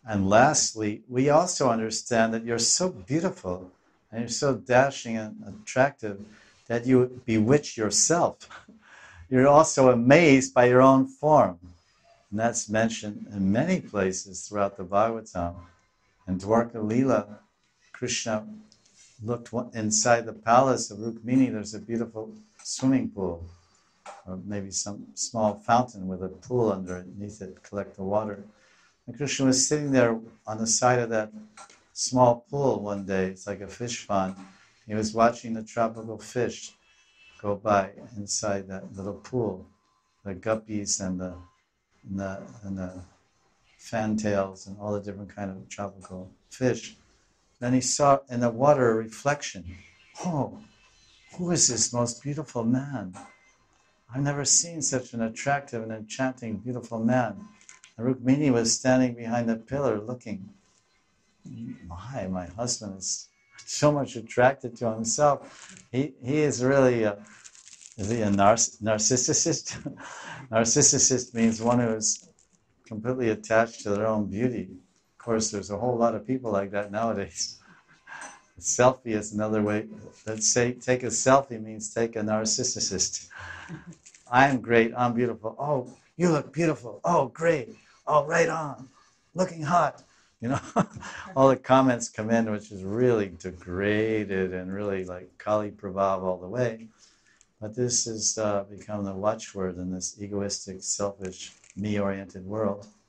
And lastly, we also understand that you're so beautiful and you're so dashing and attractive that you bewitch yourself. You're also amazed by your own form. And that's mentioned in many places throughout the Bhagavatam. In Dwarka Lila, Krishna looked inside the palace of Rukmini. There's a beautiful swimming pool, or maybe some small fountain with a pool underneath it to collect the water. And Krishna was sitting there on the side of that small pool one day. It's like a fish pond. He was watching the tropical fish go by inside that little pool, the guppies and the fantails and all the different kind of tropical fish. Then he saw in the water a reflection. Oh, who is this most beautiful man? I've never seen such an attractive and enchanting, beautiful man. And Rukmini was standing behind the pillar looking. My husband is so much attracted to himself. He is really is he a narcissist? Narcissist means one who is completely attached to their own beauty. Of course, there's a whole lot of people like that nowadays. A selfie is another way. Let's say take a selfie means take a narcissist. I'm great, I'm beautiful. Oh, you look beautiful. Oh, great. Oh, right on. Looking hot. You know, all the comments come in, which is really degraded and really like Kali Prabhav all the way. But this has become the watchword in this egoistic, selfish, me-oriented world.